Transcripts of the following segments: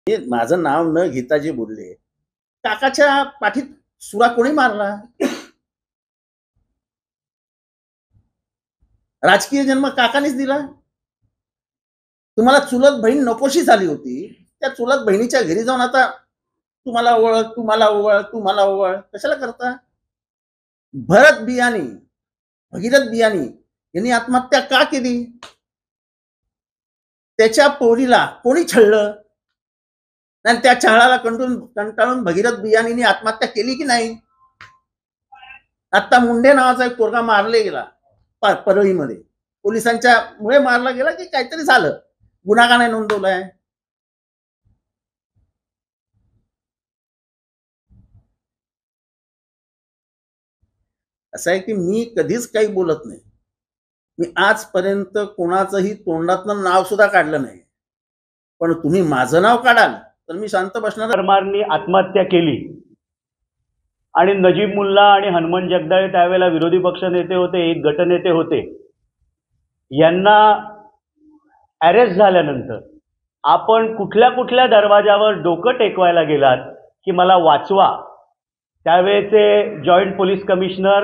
हे माझं नाव न घेता जे बोलले, काकाच्या पाठीत सुरा कोणी मारला? राजकीय जन्म काकानेच दिला. तुम्हाला चुलत बहीण नकोशी झाली होती. त्या चुलत बहिणीच्या घरी जाऊन आता तुम्हाला ओवाळ, तुम्हाला ओवाळ, तुम्हाला ओवाळ कशाला करता? भरत बियाणी, भगीरथ बियाणी यांनी आत्महत्या का केली? त्याच्या पोरीला कोणी छळलं? आणि त्या छळाला कंटाळून भगीरथ बियाणीने आत्महत्या केली की नाही? आता मुंडे नावाचा एक पोरगा मारले गेला परळीमध्ये. पोलिसांच्या मुळे मारला गेला की काहीतरी झालं, गुन्हा का नाही नोंदवलाय? असं आहे की मी कधीच काही बोलत नाही. मी आजपर्यंत कोणाचंही तोंडातनं नाव सुद्धा काढलं नाही. पण तुम्ही माझं नाव काढाल तर मी शांत बसणार. परमारनी आत्महत्या केली आणि नजीब मुल्ला आणि हनुमान जगदाळे त्यावेळेला विरोधी पक्ष नेते होते, एक गटनेते होते. यांना अरेस्ट झाल्यानंतर आपण कुठल्या कुठल्या दरवाजावर डोकं टेकवायला गेलात की मला वाचवा? त्यावेळेचे joint police commissioner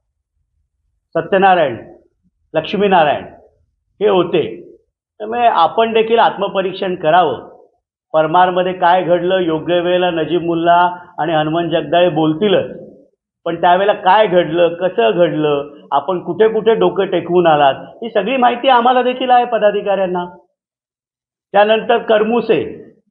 Satyanarayan, Lakshminarayan हे होते. त्यामुळे आपण देखील आत्मपरीक्षण करावं. परमारमध्ये काय घडलं? योग्य वेळेला नजीब मुल्ला आणि हनुमान जगदाळे बोलतीलच, पण त्यावेळेला काय घडलं, कसं घडलं, आपण कुठे कुठे डोकं टेकवून आलात, ही सगळी माहिती आम्हाला देखील आहे पदाधिकाऱ्यांना. त्यानंतर करमुसे,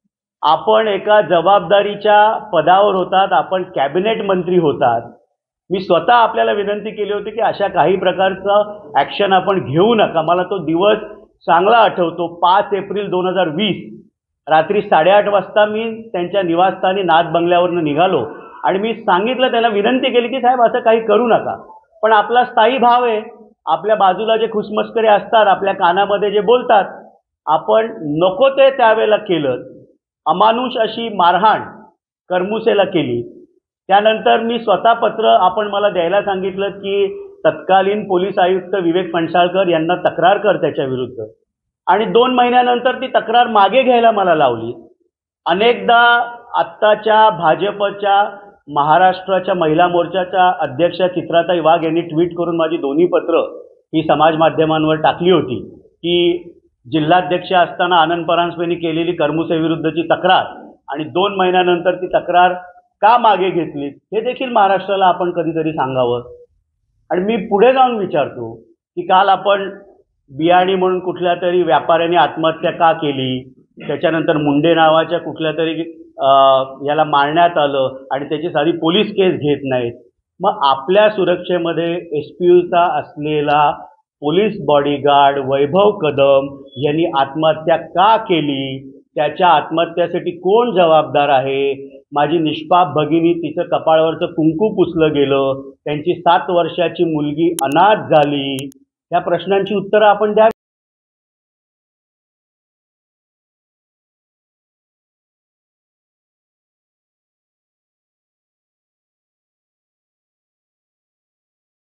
आपण एका जबाबदारीच्या पदावर होतात, आपण कॅबिनेट मंत्री होतात. मी स्वतः आपल्याला विनंती केली होती की अशा काही प्रकारचं ॲक्शन आपण घेऊ नका. मला तो दिवस चांगला आठवतो. 5 एप्रिल 2020 रात्री 8:30 वाजता मी त्यांच्या निवासस्थानी नाथ बंगल्यावरनं निघालो आणि मी सांगितलं, त्यांना विनंती केली की साहेब असं काही करू नका. पण आपला स्थायी भाव आहे, आपल्या बाजूला जे खुसमस्करे असतात, आपल्या कानामध्ये जे बोलतात, आपण नको ते त्यावेळेला केलं. अमानुष अशी मारहाण करमुसेला केली. त्यानंतर मी स्वतः पत्र आपण मला द्यायला सांगितलं की तत्कालीन पोलीस आयुक्त विवेक फणसाळकर यांना तक्रार कर त्याच्या विरुद्ध, आणि 2 महिन्यानंतर ती तक्रार मागे घ्यायला मला लावली. अनेकदा आत्ताच्या भाजपच्या महाराष्ट्राच्या महिला मोर्चाच्या अध्यक्षा चित्राताई वाघ यांनी ट्विट करून माझी दोन्ही पत्र ही समाज माध्यमांवर टाकली होती की जिल्हाध्यक्ष असताना आनंद परांजपेंनी केलेली करमुसे विरुद्धची तक्रार आणि 2 महिन्यानंतर ती तक्रार का मागे घेतली हे देखील महाराष्ट्राला आपण कधीतरी सांगावं. आणि मी पुढे जाऊन विचारतो की काल आपण बियाणी म्हणून कुठल्या तरी व्यापाऱ्याने आत्महत्या का केली, त्याच्यानंतर मुंडे नावाच्या कुठल्या तरी याला मारण्यात आलं आणि त्याची साधी पोलीस केस घेत नाहीत. मग आपल्या सुरक्षेमध्ये एसपीयूचा असलेला पोलीस बॉडीगार्ड वैभव कदम यांनी आत्महत्या का केली? त्याच्या आत्महत्येसाठी कोण जबाबदार आहे? माझी निष्पाप भगिनी, तिचं कपाळावरचं कुंकू पुसलं गेलं, त्यांची 7 वर्षाची मुलगी अनाथ झाली. या प्रश्नांची उत्तरं आपण द्यावी.